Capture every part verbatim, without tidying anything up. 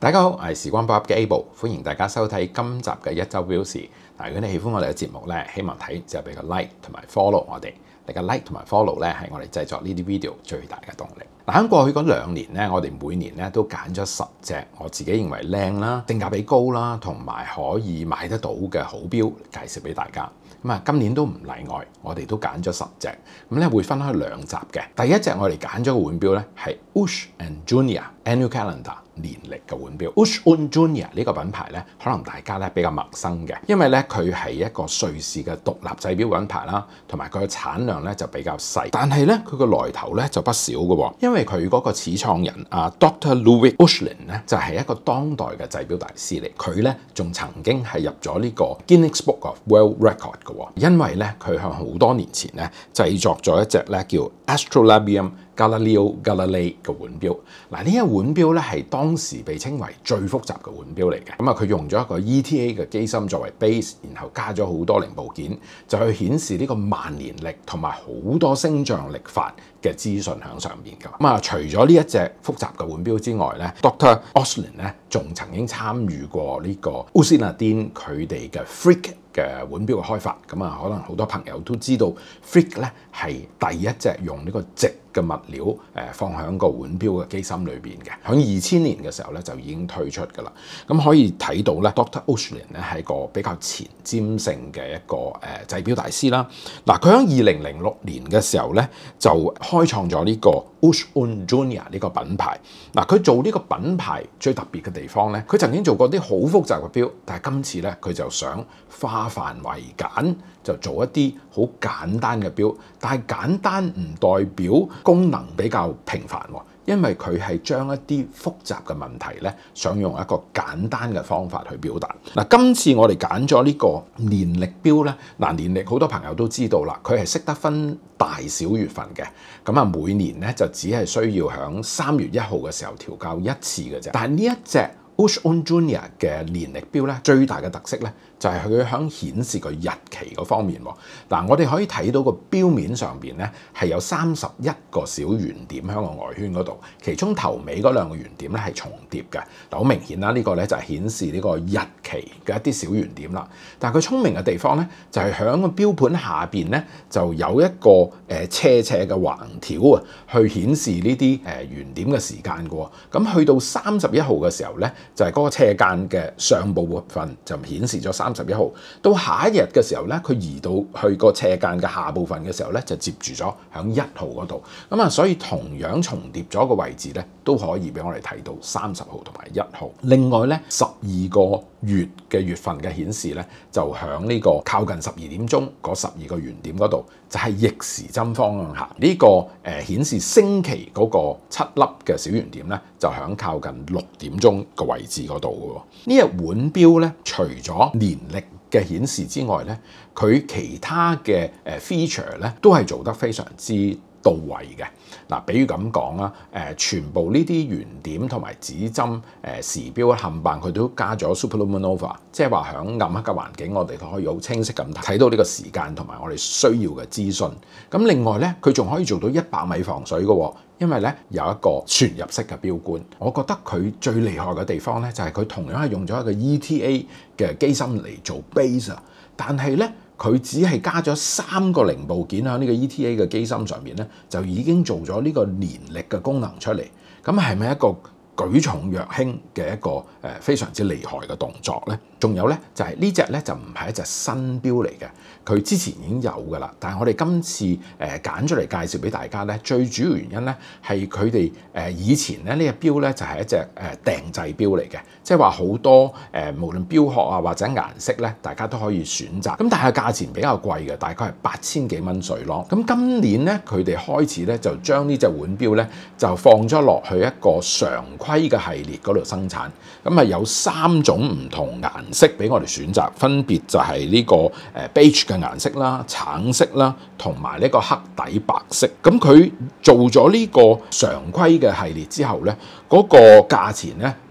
大家好，我係時光寶盒嘅 Able， 歡迎大家收睇今集嘅一周表示。嗱，如果你喜歡我哋嘅節目咧，希望睇就俾個 like 同埋 follow 我哋。你嘅 like 同埋 follow 咧係我哋製作呢啲 video 最大嘅動力。嗱，喺過去嗰兩年咧，我哋每年咧都揀咗十隻我自己認為靚啦、性價比高啦，同埋可以買得到嘅好錶介紹俾大家。咁啊，今年都唔例外，我哋都揀咗十隻。咁咧會分開兩集嘅。第一隻我哋揀咗個腕錶咧係 Ush and Junior Annual Calendar 年曆嘅腕錶。Ush and Junior 呢個品牌咧，可能大家咧比較陌生嘅，因為咧佢係一個瑞士嘅獨立製錶品牌啦，同埋佢嘅產量咧就比較細。但係咧佢個來頭咧就不少嘅喎，因為佢嗰個始創人啊 Doctor Ludwig Ushling 咧就係一個當代嘅製錶大師嚟。佢咧仲曾經係入咗呢個 Guinness Book of World Record 嘅喎，因為咧佢喺好多年前咧製作咗一隻咧叫 Astrolabium Galileo Galilei 嘅腕錶。嗱，呢一腕錶咧係當時被稱為最複雜嘅腕錶嚟嘅。咁啊，佢用咗一個 E T A 嘅機芯作為 base， 然後加咗好多零部件，就去顯示呢個萬年曆同埋好多星象曆法嘅資訊喺上面㗎。咁啊，除咗呢一隻複雜嘅腕錶之外咧 ，Doctor Ushling 咧仲曾經參與過呢個 Uzinadine 佢哋嘅 Freak 嘅腕錶嘅開發。咁啊，可能好多朋友都知道 Freak 咧係第一隻用呢個直嘅物料誒放喺個腕錶嘅機芯裏邊嘅，喺二千年嘅時候咧就已經推出㗎啦。咁可以睇到咧 Doctor Ushling 咧係個比較前瞻性嘅一個誒製錶大師啦。嗱，佢喺二零零六年嘅時候咧就開創咗呢個 Ush and Junior 呢個品牌。嗱，佢做呢個品牌最特別嘅地方咧，佢曾經做過啲好複雜嘅錶，但係今次咧佢就想化繁為簡，就做一啲好簡單嘅錶。但係簡單唔代表功能比較平凡喎，因為佢係將一啲複雜嘅問題咧，想用一個簡單嘅方法去表達。嗱，今次我哋揀咗呢個年曆錶咧，嗱，年曆好多朋友都知道啦，佢係識得分大小月份嘅，咁啊每年咧就只係需要喺三月一號嘅時候調校一次嘅啫。但係呢一隻Ush and Junior 嘅年曆錶咧，最大嘅特色咧就係佢響顯示個日期嗰方面喎。嗱，我哋可以睇到個錶面上邊咧係有三十一個小圓點喺個外圈嗰度，其中頭尾嗰兩個圓點咧係重疊嘅。嗱，好明顯啦，呢個咧就係顯示呢個日期嘅一啲小圓點啦。但係佢聰明嘅地方咧，就係響個錶盤下邊咧就有一個誒斜斜嘅橫條啊，去顯示呢啲誒圓點嘅時間嘅喎。咁去到三十一號嘅時候咧，就係嗰個斜間嘅上部部分就顯示咗三十一號，到下一日嘅時候咧，佢移到去個斜間嘅下部分嘅時候咧，就接住咗響一號嗰度。咁啊，所以同樣重疊咗個位置咧，都可以俾我哋睇到三十號同埋一號。另外咧，十二個月嘅月份嘅顯示咧，就響呢個靠近十二點鐘嗰十二個圓點嗰度，就係逆時針方向下。呢個誒顯示星期嗰個七粒嘅小圓點咧，就響靠近六點鐘個位置嗰度嘅喎。呢隻腕錶咧，除咗年曆嘅顯示之外咧，佢其他嘅誒 feature 咧都係做得非常之到位嘅。嗱，比如咁講啦，誒全部呢啲圓點同埋指針誒時錶冚唪佢都加咗 Superluminova， 即係話響暗黑嘅環境，我哋都可以好清晰咁睇到呢個時間同埋我哋需要嘅資訊。咁另外咧，佢仲可以做到一百米防水嘅喎，因為咧有一個傳入式嘅錶冠。我覺得佢最厲害嘅地方咧，就係佢同樣係用咗一個 E T A 嘅機芯嚟做 base， 但係咧，佢只係加咗三個零部件喺呢個 E T A 嘅機芯上面咧，就已經做咗呢個年曆嘅功能出嚟。咁係咪一個舉重若輕嘅一個誒非常之厲害嘅動作咧？仲有咧就係、是、呢隻咧就唔係一隻新錶嚟嘅，佢之前已經有㗎啦。但係我哋今次誒揀出嚟介紹俾大家咧，最主要原因咧係佢哋誒以前咧呢隻錶咧就係一隻誒訂製錶嚟嘅，即係話好多誒無論錶殼啊或者顏色咧，大家都可以選擇。咁但係價錢比較貴嘅，大概係八千幾蚊水咯。咁今年咧佢哋開始咧就將呢隻腕錶咧就放咗落去一個常規嘅系列嗰度生產。咁啊有三種唔同顏色俾我哋選擇，分別就係呢個誒 beige 嘅顏色啦、橙色啦，同埋呢個黑底白色。咁佢做咗呢個常規嘅系列之後咧，嗰個價錢咧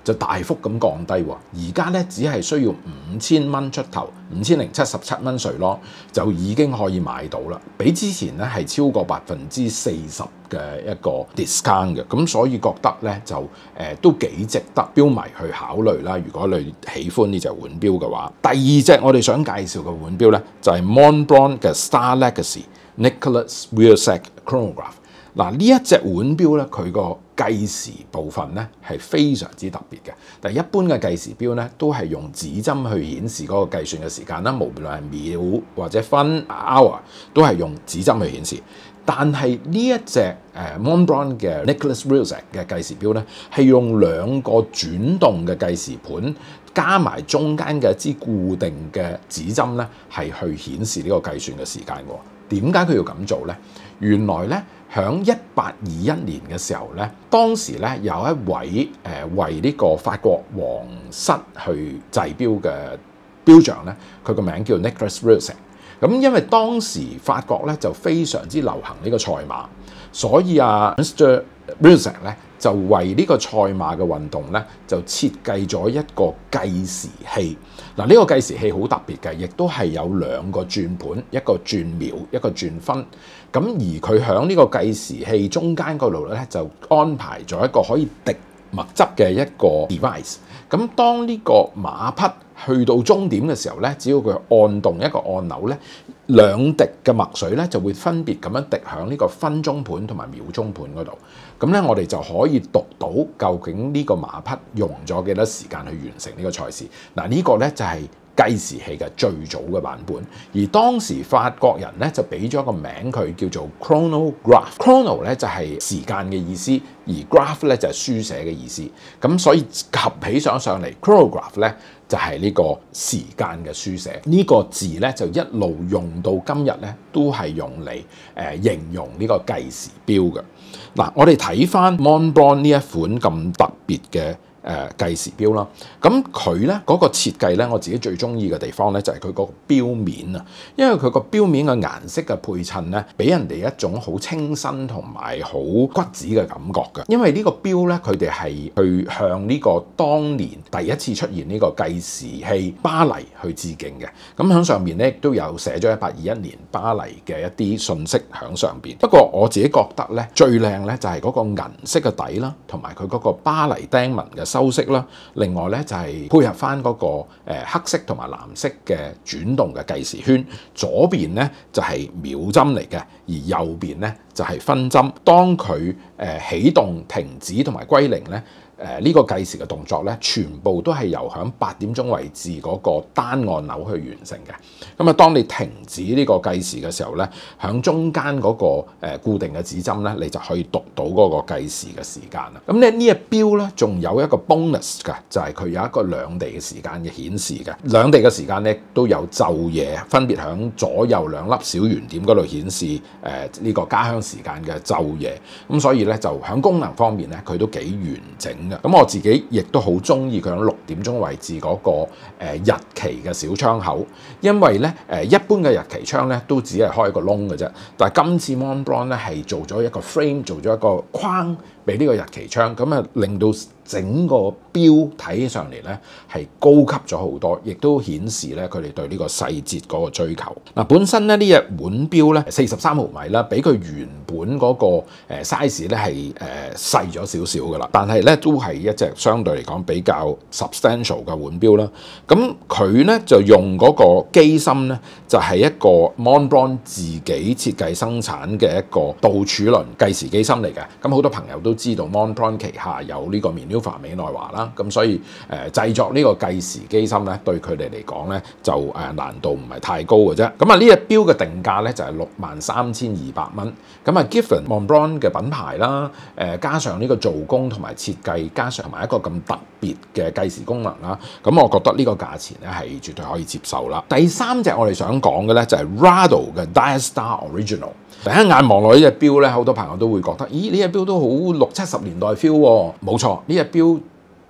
就大幅咁降低喎。而家咧只係需要五千蚊出頭，五千零七十七蚊稅咯，就已經可以買到啦。比之前咧係超過百分之四十嘅一個 discount 嘅，咁所以覺得咧就誒、呃、都幾值得標迷去考慮啦。如果你喜歡呢隻腕錶嘅話，第二隻我哋想介紹嘅腕錶咧就係、是、Montblanc 嘅 Star Legacy Nicholas Wilczek Chronograph。嗱，呢一隻腕錶咧，佢個計時部分咧係非常之特別嘅。但係一般嘅計時錶咧，都係用指針去顯示嗰個計算嘅時間啦，無論係秒或者分 hour 都係用指針去顯示。但係呢一隻誒 Montblanc 嘅 Nicholas Wilczek 嘅計時錶咧，係用兩個轉動嘅計時盤加埋中間嘅一支固定嘅指針咧，係去顯示呢個計算嘅時間喎。點解佢要咁做咧？原來咧，響一八二一年嘅時候咧，當時咧有一位誒、呃、為呢個法國皇室去製錶嘅錶匠咧，佢個名叫 Nicholas Wilczek。咁因為當時法國咧就非常之流行呢個賽馬，所以啊 Mister Wilczek 咧就為呢個賽馬嘅運動咧就設計咗一個計時器。嗱，呢個計時器好特別嘅，亦都係有兩個轉盤，一個轉秒，一個轉分。咁而佢喺呢個計時器中間嗰度咧就安排咗一個可以滴墨汁嘅一個 device。咁當呢個馬匹去到終點嘅時候咧，只要佢按動一個按鈕咧，兩滴嘅墨水咧就會分別咁樣滴響呢個分鐘盤同埋秒鐘盤嗰度。咁咧，我哋就可以讀到究竟呢個馬匹用咗幾多時間去完成呢個賽事。嗱，呢個咧就係計時器嘅最早嘅版本，而當時法國人咧就俾咗個名佢叫做 chronograph。chrono 咧就係時間嘅意思，而 graph 咧就係書寫嘅意思。咁所以合起上上嚟 chronograph 咧就係呢個時間嘅書寫。呢個字咧就一路用到今日咧都係用嚟誒形容呢個計時錶嘅。嗱，我哋睇翻 Montblanc 呢一款咁特別嘅誒計時錶啦，咁佢咧嗰個設計咧，我自己最中意嘅地方咧就係佢嗰個錶面啊，因為佢個錶面嘅顏色嘅配襯咧，俾人哋一種好清新同埋好骨子嘅感覺嘅。因為呢個錶咧，佢哋係去向呢個當年第一次出現呢個計時器巴黎去致敬嘅。咁喺上面咧亦都有寫咗一八二一年巴黎嘅一啲信息喺上邊。不過我自己覺得咧最靚咧就係嗰個銀色嘅底啦，同埋佢嗰個巴黎釘紋嘅修飾啦，另外咧就係配合翻嗰個誒黑色同埋藍色嘅轉動嘅計時圈，左邊咧就係秒針嚟嘅，而右邊咧就係分針。當佢誒啟動、停止同埋歸零咧，誒呢個計時嘅動作咧，全部都係由響八點鐘位置嗰個單按鈕去完成嘅。咁啊，當你停止呢個計時嘅時候咧，響中間嗰個誒固定嘅指針咧，你就可以讀到嗰個計時嘅時間啦。咁咧呢隻錶咧，仲有一個 bonus 嘅，就係佢有一個兩地嘅時間嘅顯示嘅。兩地嘅時間咧都有晝夜，分別響左右兩粒小圓點嗰度顯示誒呢個家鄉時間嘅晝夜。咁所以咧就響功能方面咧，佢都幾完整嘅。咁我自己亦都好中意佢響六點鐘位置嗰個誒日期嘅小窗口，因為咧誒一般嘅日期窗咧都只係開一個窿嘅啫，但係今次 Montblanc 咧係做咗一個 frame， 做咗一個框俾呢個日期窗，咁啊令到整個錶睇起上嚟咧係高級咗好多，亦都顯示咧佢哋對呢個細節嗰個追求。嗱，本身咧呢隻腕錶咧四十三毫米啦，比佢原本嗰個誒 size 咧係誒細咗少少噶啦，但係咧都係一隻相對嚟講比較 substantial 嘅腕錶啦。咁佢咧就用嗰個機芯咧就係一個 Montblanc 自己設計生產嘅一個倒儲輪計時機芯嚟嘅。咁好多朋友都知道 Montblanc 旗下有呢個 Minerva 美內華啦，咁所以誒、呃、製作呢個計時機芯咧，對佢哋嚟講咧就誒、呃、難度唔係太高嘅啫。咁啊呢隻錶嘅定價咧就係六萬三千二百蚊。咁啊 Giffen Montblanc 嘅品牌啦，誒、呃、加上呢個做工同埋設計，加上埋一個咁特別嘅計時功能啦，咁我覺得呢個價錢咧係絕對可以接受啦。第三隻我哋想講嘅咧就係 Rado 嘅 Dia-Star Original。第一眼望落呢隻錶咧，好多朋友都會覺得，咦呢隻錶都好六七十年代 feel 喎。冇錯，呢隻錶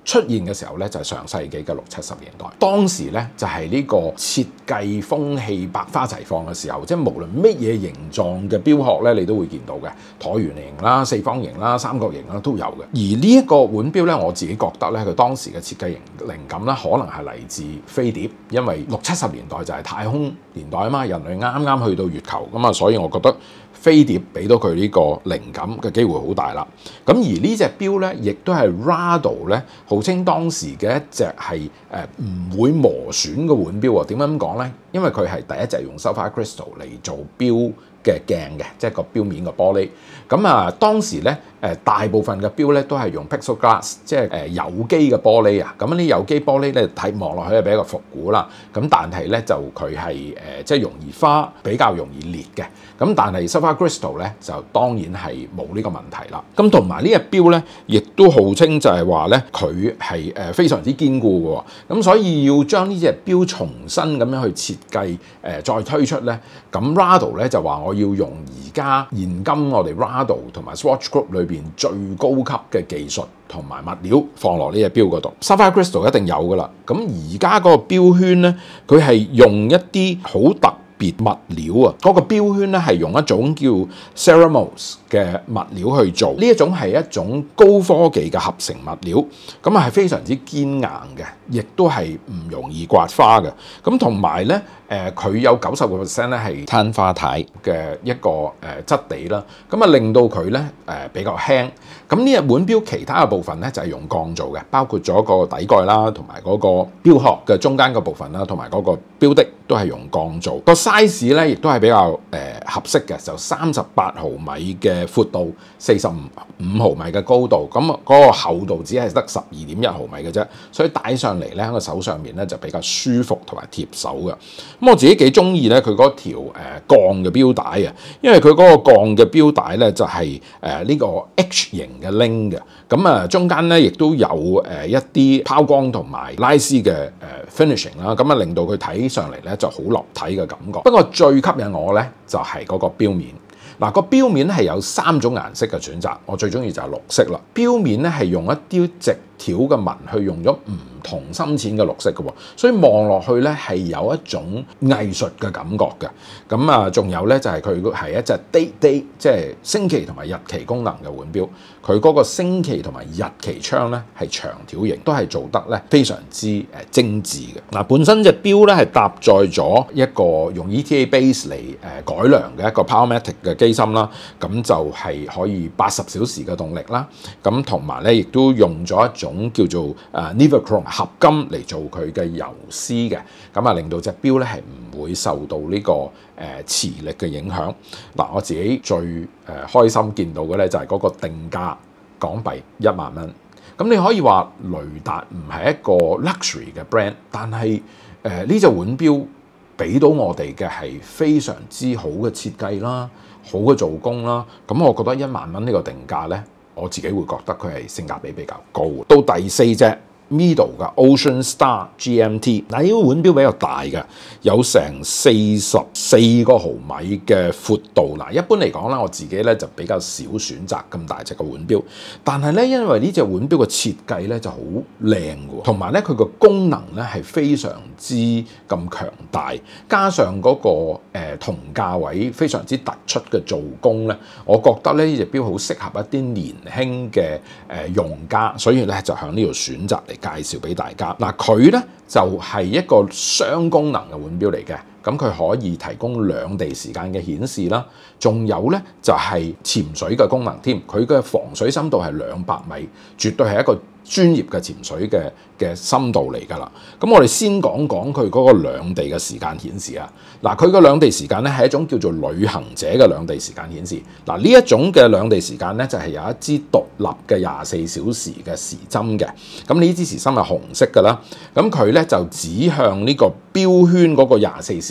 出現嘅時候咧，就係上世紀嘅六七十年代。當時咧就係呢個設計風氣百花齊放嘅時候，即係無論乜嘢形狀嘅錶殼咧，你都會見到嘅，橢圓形啦、四方形啦、三角形啦都有嘅。而呢一個腕錶咧，我自己覺得咧，佢當時嘅設計型靈感咧，可能係嚟自飛碟，因為六七十年代就係太空年代啊嘛，人類啱啱去到月球咁啊，所以我覺得飛碟俾到佢呢個靈感嘅機會好大啦。咁而呢隻錶咧，亦都係 Rado 咧，號稱當時嘅一隻係誒唔會磨損嘅腕錶喎。點解咁講咧？因為佢係第一隻用 Sapphire Crystal 嚟做錶嘅鏡嘅，即係個錶面個玻璃。咁啊，當時咧誒大部分嘅錶咧都係用 Pixel Glass， 即係誒有機嘅玻璃啊。咁呢有機玻璃咧睇望落去係比較復古啦。咁但係咧就佢係誒即係容易花，比較容易裂嘅。咁但係 Sapphire Crystal 咧就當然係冇呢個問題啦。咁同埋呢隻錶咧，亦都號稱就係話咧佢係誒非常之堅固嘅。咁所以要將呢隻錶重新咁樣去設計誒再推出咧，咁 Rado 咧就話我要用而家現今我哋 Rado 同埋 Swatch Group 裏邊最高級嘅技術同埋物料放落呢隻錶嗰度。Sapphire Crystal 一定有噶啦。咁而家嗰個錶圈咧，佢係用一啲好特別物料啊，嗰個錶圈咧係用一種叫 Ceramose 嘅物料去做，呢一種係一種高科技嘅合成物料，咁啊係非常之堅硬嘅，亦都係唔容易刮花嘅。咁同埋咧，誒佢有九十個 percent 咧係碳化鈦嘅一個誒質地啦，咁啊令到佢咧誒比較輕。咁呢隻腕錶其他嘅部分咧就係用鋼做嘅，包括咗個底蓋啦，同埋嗰個錶殼嘅中間個部分啦，同埋嗰個錶的都係用鋼做。個 size 咧亦都係比較誒、呃、合適嘅，就三十八毫米嘅闊度，四十五毫米嘅高度，咁嗰個厚度只係得十二點一毫米嘅啫，所以戴上嚟咧喺個手上面咧就比較舒服同埋貼手嘅。咁我自己幾中意咧佢嗰條誒鋼嘅錶帶啊，因為佢嗰個鋼嘅錶帶咧就係誒呢個 H 型嘅拎嘅，咁啊中間咧亦都有誒一啲拋光同埋拉絲嘅誒 finishing 啦，咁啊令到佢睇上嚟咧就好立體嘅感覺。不過最吸引我咧就係嗰個錶面。嗱，個錶面係有三種顏色嘅選擇，我最中意就係綠色啦。錶面咧係用一啲直條嘅紋去用咗唔同深淺嘅綠色嘅喎，所以望落去咧係有一種藝術嘅感覺嘅。咁啊，仲有咧就係佢係一隻 date day， 即係星期同埋日期功能嘅腕錶。佢嗰個星期同埋日期窗咧係長條形，都係做得咧非常之誒精緻嘅。嗱，本身隻錶咧係搭載咗一個用 E T A base 嚟誒改良嘅一個 Powermatic 嘅機芯啦，咁就係可以八十小時嘅動力啦。咁同埋咧亦都用咗一種叫做誒 Nivachrome 合金嚟做佢嘅游絲嘅，咁啊令到隻錶咧係唔會受到呢個誒磁力嘅影響。嗱，我自己最誒開心見到嘅咧就係嗰個定價港幣一萬蚊。咁你可以話雷達唔係一個 luxury 嘅 brand， 但係誒呢隻腕錶俾到我哋嘅係非常之好嘅設計啦，好嘅做工啦。咁我覺得一萬蚊呢個定價咧，我自己會覺得佢係性價比比較高。到第四隻 Mido 嘅 Ocean Star G M T， 嗱呢個腕錶比較大嘅，有成四十四個毫米嘅闊度。嗱，一般嚟講啦，我自己咧就比較少選擇咁大隻嘅腕錶，但係咧因為呢隻腕錶嘅設計咧就好靚嘅，同埋咧佢個功能咧係非常之咁強大，加上嗰、那個誒、呃、同價位非常之突出嘅做工咧，我覺得咧呢隻錶好適合一啲年輕嘅誒、呃、用家，所以咧就喺呢度選擇嚟介紹俾大家。嗱，佢咧就係、是、一個雙功能嘅腕錶嚟嘅，咁佢可以提供兩地時間嘅顯示啦，仲有咧就係、是、潛水嘅功能添。佢嘅防水深度係兩百米，絕對係一個專業嘅潛水嘅嘅深度嚟㗎啦。咁我哋先講講佢嗰個兩地嘅時間顯示啊。嗱，佢個兩地時間咧係一種叫做旅行者嘅兩地時間顯示。嗱，呢一種嘅兩地時間咧就係有一支獨立嘅廿四小時嘅時針嘅。咁呢支時針係紅色㗎啦。咁佢咧就指向呢個錶圈嗰個廿四小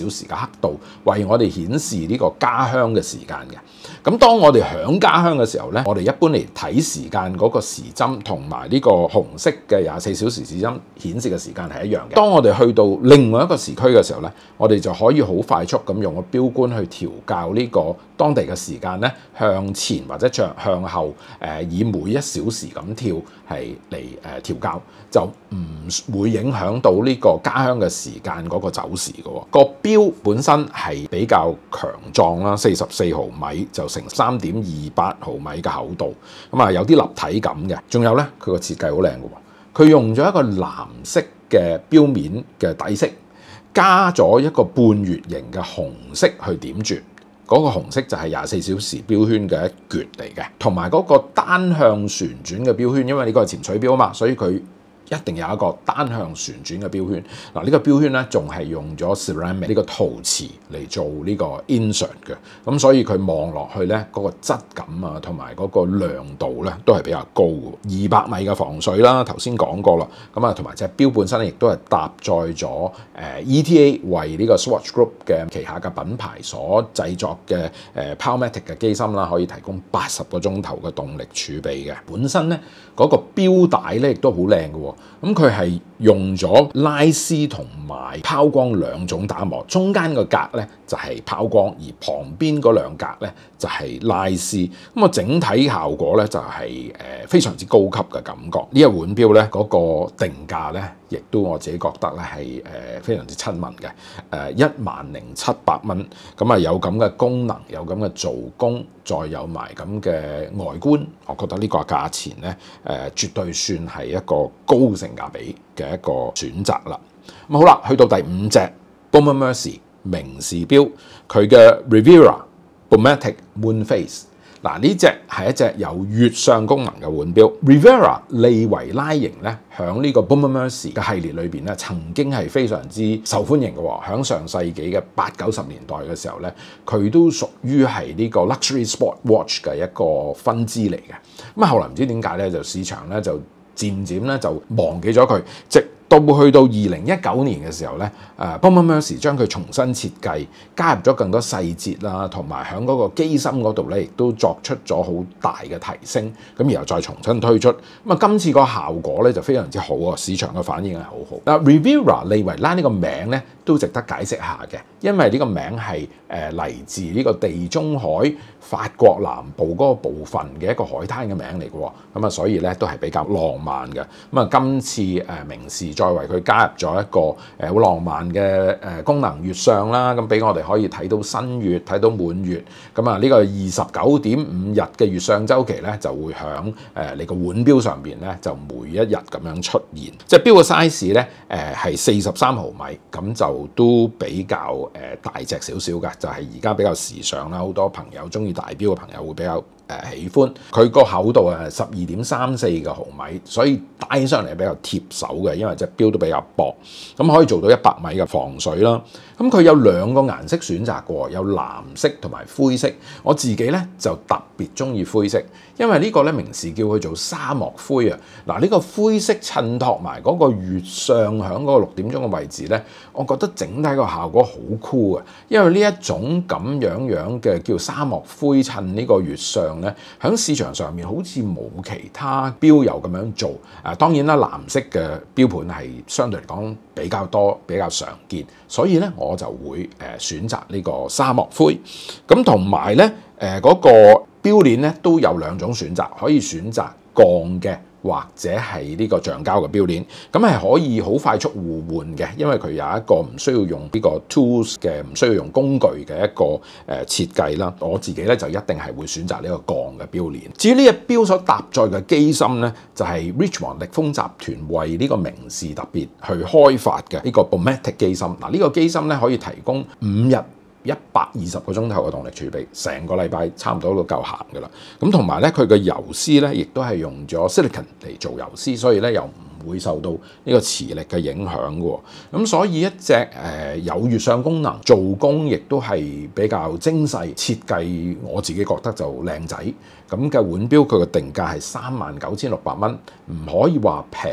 小時嘅刻度，為我哋顯示呢個家鄉嘅時間嘅。咁當我哋響家鄉嘅時候咧，我哋一般嚟睇時間嗰個時針同埋呢個紅色嘅廿四小時時針顯示嘅時間係一樣嘅。當我哋去到另外一個時區嘅時候咧，我哋就可以好快速咁用個標杆去調校呢個當地嘅時間咧，向前或者向向後誒、呃、以每一小時咁跳係嚟誒調校，就唔會影響到呢個家鄉嘅時間嗰個走時嘅。個錶本身係比較強壯啦，四十四毫米就成三點二八毫米嘅厚度，咁啊有啲立體感嘅。仲有咧，佢個設計好靚嘅喎，佢用咗一個藍色嘅錶面嘅底色，加咗一個半月形嘅紅色去點住，嗰個紅色就係廿四小時錶圈嘅一橛嚟嘅，同埋嗰個單向旋轉嘅錶圈，因為呢個係潛水錶啊嘛，所以佢一定有一個單向旋轉嘅錶圈。嗱，呢個錶圈咧仲係用咗 ceramic 呢個陶瓷嚟做呢個 insert 嘅，咁所以佢望落去咧嗰個質感啊，同埋嗰個亮度咧都係比較高嘅。二百米嘅防水啦，頭先講過啦，咁啊同埋隻錶本身咧亦都係搭載咗誒 E T A 為呢個 Swatch Group 嘅旗下嘅品牌所製作嘅誒 Powermatic 嘅機芯啦，可以提供八十個鐘頭嘅動力儲備嘅。本身咧嗰個錶帶咧亦都好靚嘅喎。咁佢係用咗拉絲同埋拋光兩種打磨，中間個格咧就係拋光，而旁邊嗰兩格咧就係拉絲。咁啊，整體效果咧就係誒非常之高級嘅感覺。呢一腕錶咧嗰個定價咧，亦都我自己覺得咧係誒非常之親民嘅，誒一萬零七百蚊。咁啊有咁嘅功能，有咁嘅做工，再有埋咁嘅外觀，我覺得呢個價錢咧誒絕對算係一個高性價比嘅一個選擇啦。咁好啦，去到第五隻 Baume & Mercier 名士錶，佢嘅 Riviera Baumatic Moonphase。嗱，呢隻係一隻有月相功能嘅腕錶。Riviera 利維拉型咧，響呢個 Baume & Mercier 嘅系列裏邊咧，曾經係非常之受歡迎嘅喎。響上世紀嘅八九十年代嘅時候咧，佢都屬於係呢個 luxury sport watch 嘅一個分支嚟嘅。咁啊，後來唔知點解咧，就市場咧就漸漸咧就忘記咗佢，直到去到二零一九年嘅時候咧，誒 Baume & Mercier 將佢重新設計，加入咗更多細節啦，同埋喺嗰個機芯嗰度咧，亦都作出咗好大嘅提升，咁然後再重新推出。咁啊，今次個效果咧就非常之好啊，市場嘅反應係好好。嗱 ，Riviera 利維拉呢個名咧都值得解釋下嘅，因為呢個名係誒嚟自呢個地中海法國南部嗰個部分嘅一個海灘嘅名嚟嘅喎，咁啊，所以咧都係比較浪漫嘅。咁啊，今次誒名士再為佢加入咗一個誒好浪漫嘅誒功能月相啦，咁俾我哋可以睇到新月，睇到滿月。咁啊，呢個二十九點五日嘅月相週期咧，就會響誒你個腕錶上邊咧，就每一日咁樣出現。即係錶嘅 size 咧，誒係四十三毫米，咁就都比較誒大隻少少嘅，就係而家比較時尚啦。好多朋友中意大錶嘅朋友會比較誒喜歡。佢個厚度係十二點三四嘅毫米，所以戴上嚟比較貼手嘅，因為隻錶都比較薄，咁可以做到一百米嘅防水啦。咁佢有兩個顏色選擇嘅，有藍色同埋灰色。我自己咧就特別中意灰色，因為呢個咧名士叫佢做沙漠灰啊。嗱，呢個灰色襯托埋嗰個月相喺嗰個六點鐘嘅位置咧，我覺得整體個效果好酷啊。因為呢一種咁樣樣嘅叫沙漠灰襯呢個月相咧，喺市場上面好似冇其他錶有咁樣做。啊，當然啦，藍色嘅錶盤係相對嚟講比較多、比較常見，所以咧我就會誒選擇呢個沙漠灰。咁同埋咧誒嗰個錶鏈咧都有兩種選擇，可以選擇鋼嘅或者係呢個橡膠嘅錶鏈，咁係可以好快速互換嘅，因為佢有一個唔需要用呢個 tools 嘅，唔需要用工具嘅一個誒設計啦。我自己咧就一定係會選擇呢個鋼嘅錶鏈。至於呢隻錶所搭載嘅機芯咧，就係、是、Richemont 力風集團為呢個名士特別去開發嘅呢個 Baumatic 機芯。嗱，呢個機芯咧可以提供五日一百二十個鐘頭嘅動力儲備，成個禮拜差唔多都夠行㗎啦。咁同埋咧，佢嘅油絲咧，亦都係用咗 silicon 嚟做油絲，所以咧又唔會受到呢個磁力嘅影響嘅。咁所以一隻誒、呃、有月相功能、做工亦都係比較精細設計，我自己覺得就靚仔咁嘅腕錶，佢嘅定價係三萬九千六百蚊，唔可以話平，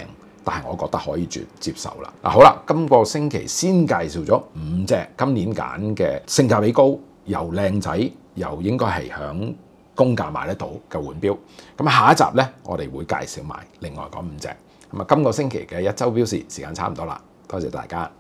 但係我覺得可以接接受啦。嗱，好啦，今個星期先介紹咗五隻今年揀嘅性價比高又靚仔又應該係響公價買得到嘅腕錶。咁下一集呢，我哋會介紹埋另外嗰五隻。咁啊，今個星期嘅一周錶時時間差唔多啦，多謝大家。